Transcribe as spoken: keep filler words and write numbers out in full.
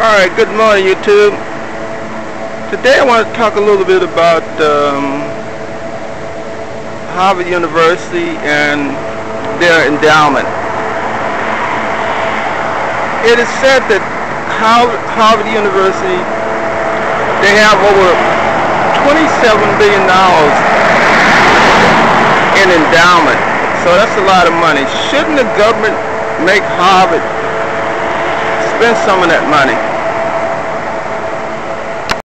Alright, good morning YouTube. Today I want to talk a little bit about um, Harvard University and their endowment. It is said that Harvard University, they have over twenty-seven billion dollars in endowment. So that's a lot of money. Shouldn't the government make Harvard spend some of that money?